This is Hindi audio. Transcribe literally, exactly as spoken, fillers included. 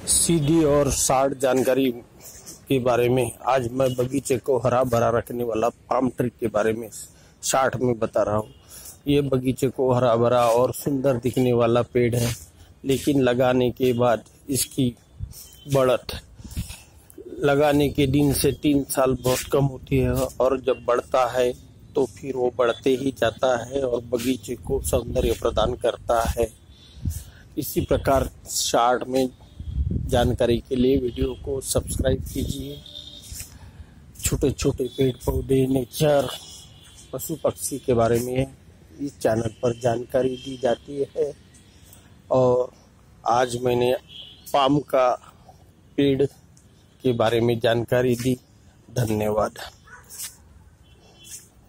सीधी और शार्ट जानकारी के बारे में आज मैं बगीचे को हरा भरा रखने वाला पाम ट्री के बारे में शार्ट में बता रहा हूँ। ये बगीचे को हरा भरा और सुंदर दिखने वाला पेड़ है, लेकिन लगाने के बाद इसकी बढ़त लगाने के दिन से तीन साल बहुत कम होती है और जब बढ़ता है तो फिर वो बढ़ते ही जाता है और बगीचे को सौंदर्य प्रदान करता है। इसी प्रकार शार्ट में जानकारी के लिए वीडियो को सब्सक्राइब कीजिए। छोटे छोटे पेड़ पौधे, नेचर, पशु पक्षी के बारे में इस चैनल पर जानकारी दी जाती है और आज मैंने पाम का पेड़ के बारे में जानकारी दी। धन्यवाद।